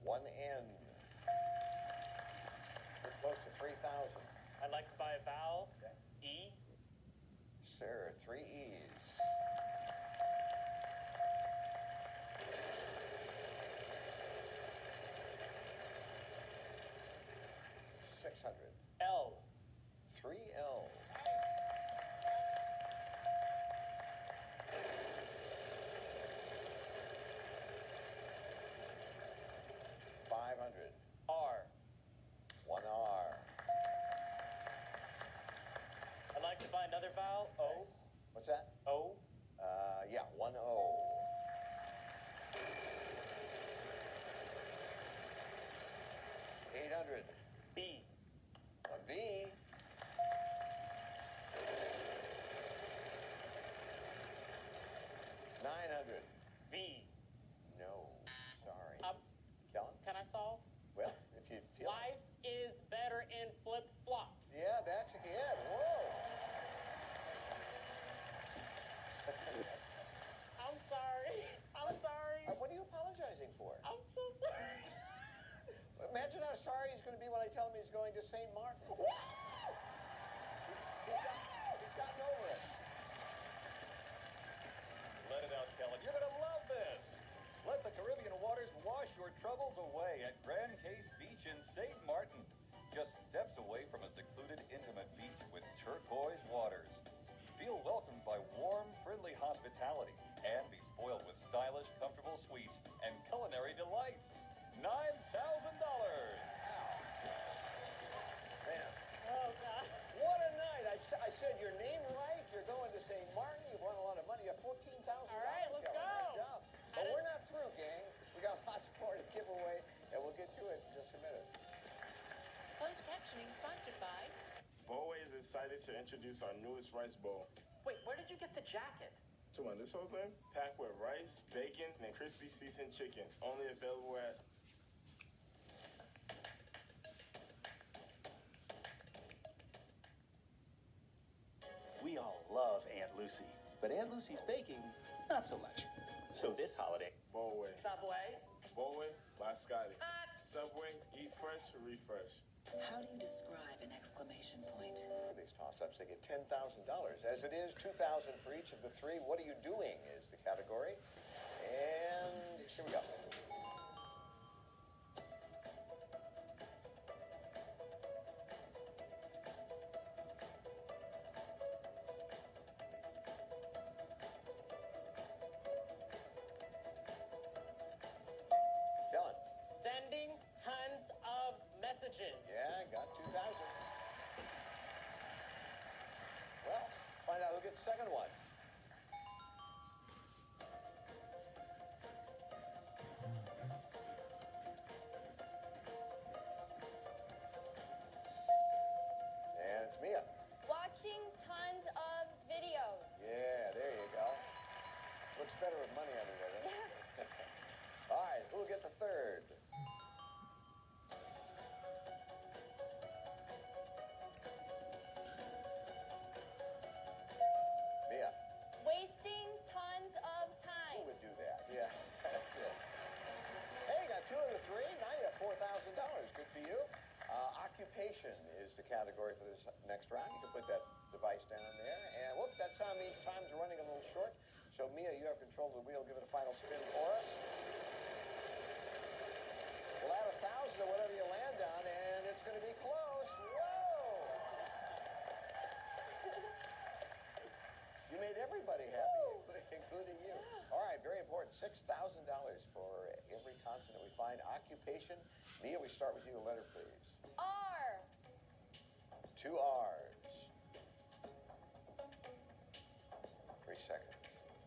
One N. We're close to 3,000. I'd like to buy a vowel. Okay. E. Sir, 3 E's. $600. L. 3 L's. $500. R. 1 R. I'd like to buy another vowel. O. What's that? O. Yeah, 1 O. $800. B. 1 B. $900. V. No, sorry. Kellen? Can I solve? Well, if you feel Life is better in flip-flops. Yeah, that's it. Whoa. I'm sorry. I'm sorry. What are you apologizing for? I'm so sorry. Imagine how sorry he's going to be when I tell him he's going to St. Martin. He's gotten over it. Let it out, Kellen. You're going to love this. Let the Caribbean waters wash your troubles away at Grand Case Beach in St. Martin. Just steps away from a secluded, intimate beach with turquoise waters. Feel welcomed by warm, friendly hospitality and be spoiled with stylish, comfortable suites and culinary delights. $9,000. Man, Oh, God. what a night. I said your name right. You're going to St. Martin. You've won a lot of money. You have $14,000. All right, let's Kellen. go. Nice job. But we're not through, gang. We got lots more to give away, and we'll get to it in just a minute. Closed captioning sponsored by Bowie is excited to introduce our newest rice bowl. Wait, where did you get the jacket? To win this whole thing, packed with rice, bacon, and crispy seasoned chicken. Only available at... We all love Aunt Lucy, but Aunt Lucy's baking, not so much. So this holiday, Bowie. Subway. Bowie by Scotty. Hot. Subway, eat fresh, refresh. How do you describe an exclamation point? These toss-ups, they get $10,000. As it is, $2,000 for each of the three. What are you doing is the category. And here we go. Kellen. Sending tons of messages. Yeah, got 2,000. Well, find out who gets the second one. And it's Mia. Watching tons of videos. Yeah, there you go. Looks better with money on it, doesn't it? All right, who'll get the third? Mia. Wasting tons of Who time. would do that? Yeah, that's it. Hey, you got 2 of the 3. Now you have $4,000. Good for you. Occupation is the category for this next round. You can put that device down there. And whoop, that time means time's running a little short. So Mia, you have control of the wheel. Give it a final spin for us. We'll add 1,000 to whatever you land on, and it's going to be close. Whoa! You made everybody happy, including you. All right, very important. $6,000 for every consonant we find. Occupation. Mia, we start with you. A letter, please. R. 2 R's. 3 seconds.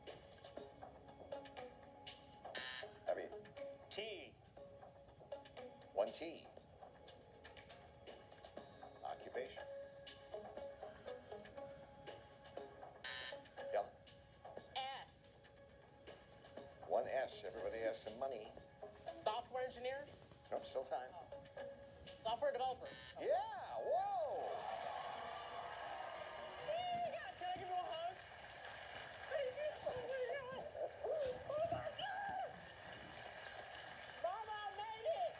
Abby. T. 1 T. Occupation. Kellen. S. 1 S. Everybody has some money. Software engineer. Nope, still time. Software developer. Yeah, whoa! Can I give you a hug? Thank you. Oh my God. Oh my God. Mama, I made it.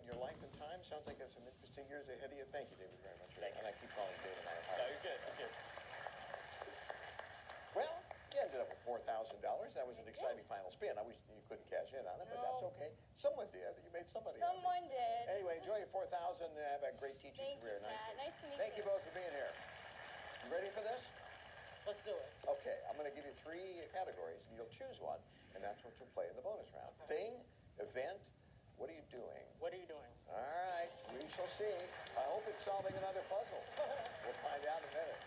your life and time. Sounds like you have some interesting years ahead of you. Thank you, David, very much. Thank you. And I keep calling you David. No, you're good. You're good. Well, you ended up with $4,000. That was an exciting final spin. I wish you couldn't cash in on it, but that's No. okay. Someone did. You made somebody happy. Someone did. Anyway, enjoy your $4,000 and have a great teaching Thank career. you, Pat. Nice to meet Thank you you. both for being here. You ready for this? Let's do it. Okay, I'm going to give you 3 categories, and you'll choose one, and that's what you'll play in the bonus round. Thing, event, what are you doing? What are you doing? All right, we shall see. I hope it's solving another puzzle. We'll find out in a minute.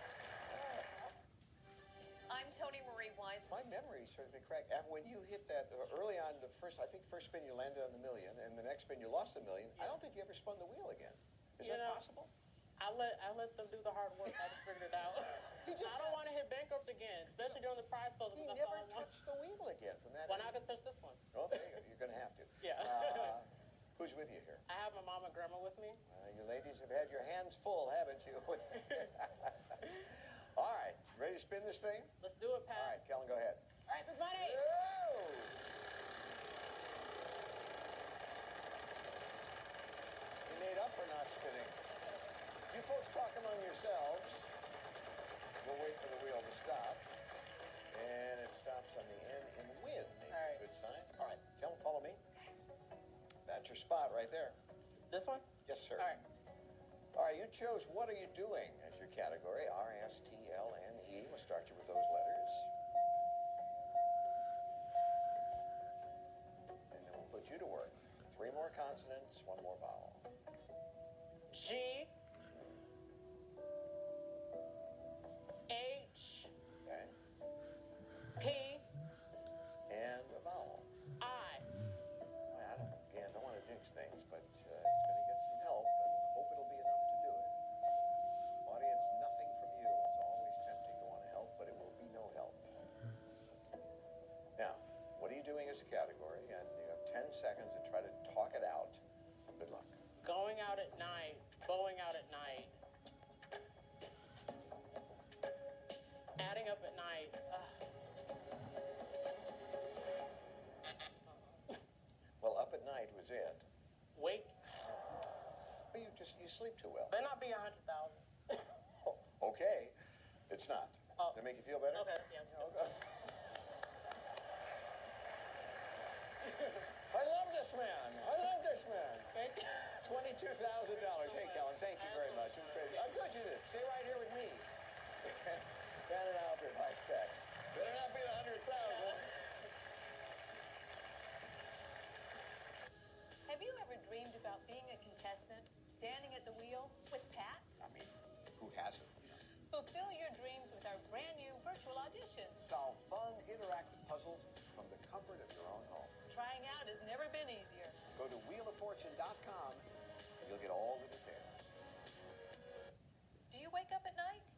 I'm Tony Marie Wise. My memory started to crack. When you hit that early on, the first spin you landed on the million, and the next spin you lost the million. I don't think you ever spun the wheel again. Is You that know, possible? I let them do the hard work. I just figured it out. You just I don't want to hit bankrupt again, especially during the prize puzzle. You That's never all I want. touched the wheel again from that. Well, now I can touch this one. Oh, there you go. You're going to have to. Yeah. Who's with you here? I have my mom and grandma with me. You ladies have had your hands full, haven't you? All right, ready to spin this thing? Let's do it, Pat. All right, Kellen, go ahead. All right, this money. Oh! You made up for not spinning. You folks talk among yourselves. We'll wait for the wheel to stop. And it stops on the N in win. Maybe All right. a good sign. All right, Kellen, follow me. That's your spot right there. This one? Yes, sir. All right. All right, you chose What Are You Doing as your category. R-S-T-L-N-E. We'll start you with those letters. And then we'll put you to work. 3 more consonants, 1 more vowel. G. H. Okay? P. And a vowel. I. I don't want to jinx things, but he's going to get some help, and hope it'll be enough to do it. Audience, nothing from you. It's always tempting to want to help, but it will be no help. Now, what are you doing as a category? And you have 10 seconds to try to talk it out. Good luck. Going out at night. Going out at night. Adding up at night. Well, up at night was it. Wake. Well, you sleep too well. Better not be 100,000. Oh, okay. It's not. Oh. Does that make you feel better? Okay, yeah. Okay. I love this man. I love this man. Thank you. $22,000. Hey, Kellen, thank you very much. It was crazy. I'm good, you did. Stay right here with me. Pan and Albert, high tech. Better not be 100,000. Have you ever dreamed about being a contestant, standing at the wheel with Pat? I mean, who hasn't? Fulfill your dreams with our brand new virtual audition. Solve fun, interactive puzzles from the comfort of your own home. Trying out has never been easier. Go to wheeloffortune.com and you'll get all the details. Do you wake up at night?